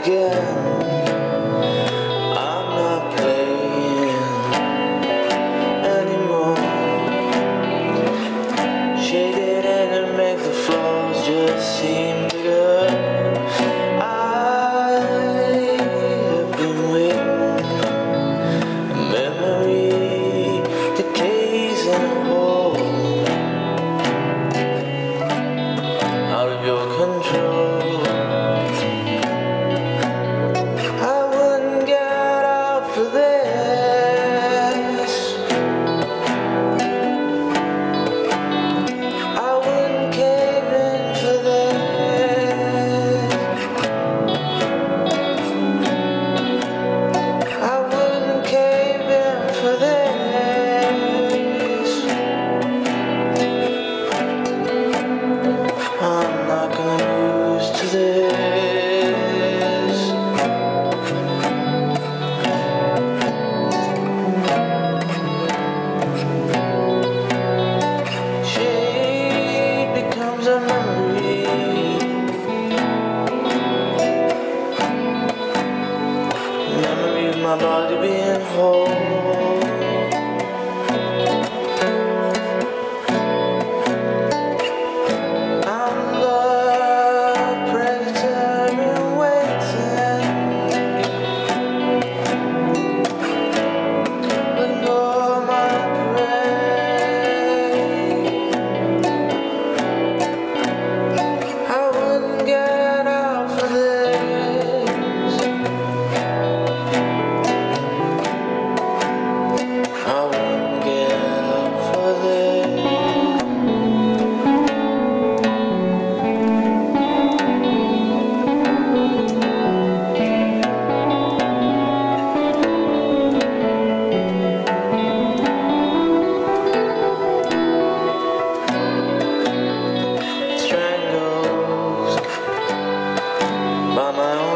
again. I'm not playing anymore. Shaded and it makes the flaws just seem bigger. I have been waiting. A memory decays in a hole, out of your control. For this, I wouldn't cave in for this. I wouldn't cave in for this. I'm not gonna lose to this. A memory, memory of my body being whole. I'm the predator in waiting, looking for my prey. I wouldn't get out for this. I wouldn't get out for this. Strangled by my own